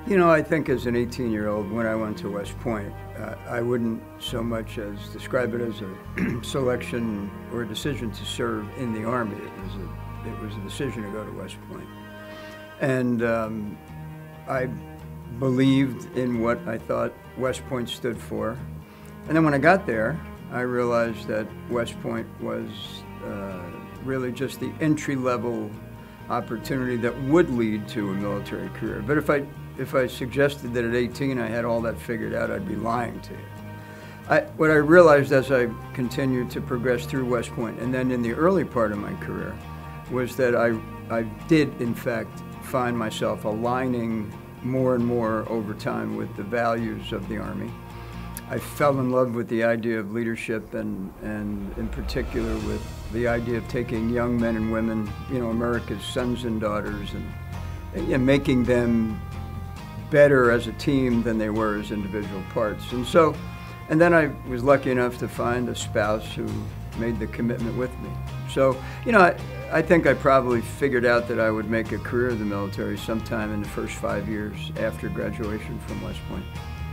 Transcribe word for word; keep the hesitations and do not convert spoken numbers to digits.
You know, I think as an eighteen-year-old, when I went to West Point, uh, I wouldn't so much as describe it as a selection or a decision to serve in the Army. It was a, it was a decision to go to West Point. And um, I believed in what I thought West Point stood for. And then when I got there, I realized that West Point was uh, really just the entry-level opportunity that would lead to a military career. But if I If I suggested that at eighteen I had all that figured out, I'd be lying to you. I, what I realized as I continued to progress through West Point, and then in the early part of my career, was that I, I did, in fact, find myself aligning more and more over time with the values of the Army. I fell in love with the idea of leadership and, and in particular with the idea of taking young men and women, you know, America's sons and daughters, and, and making them better as a team than they were as individual parts. And so, and then I was lucky enough to find a spouse who made the commitment with me. So, you know, I, I think I probably figured out that I would make a career in the military sometime in the first five years after graduation from West Point.